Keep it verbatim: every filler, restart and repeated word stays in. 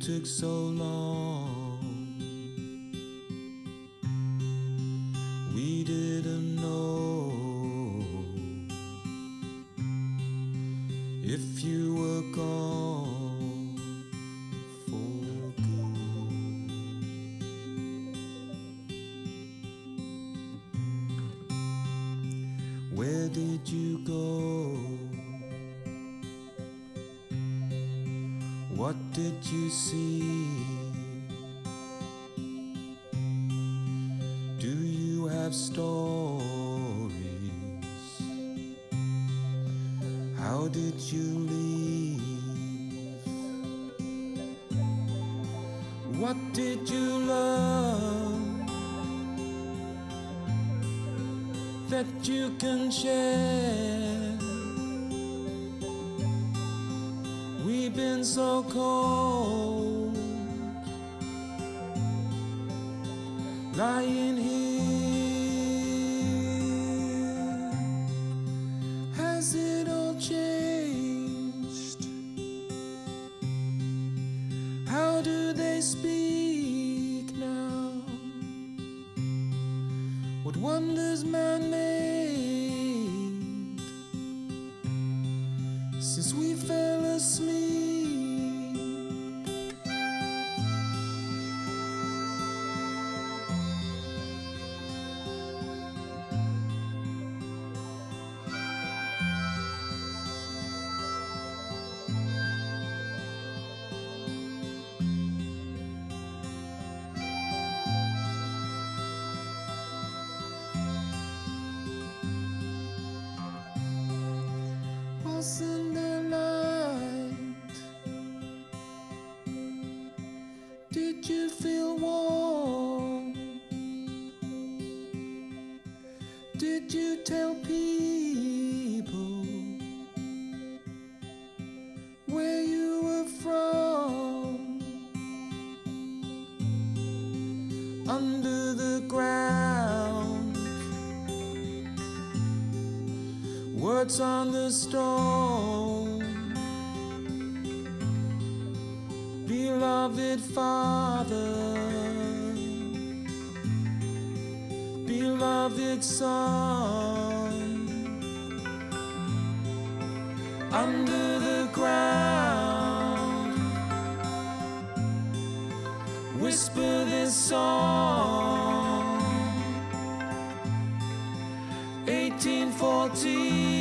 took so long. We didn't know if you were gone for good. Where did you go? What did you see? Do you have stories? How did you leave? What did you learn that you can share? We've been so cold, lying here. Has it all changed? How do they speak now? What wonders man made since we fell asleep? Wasn't there light? Did you feel warm? Did you tell people where you were from? Under the ground, words on the stone. Beloved Father, beloved Son. Under the ground, whisper this song. eighteen fourteen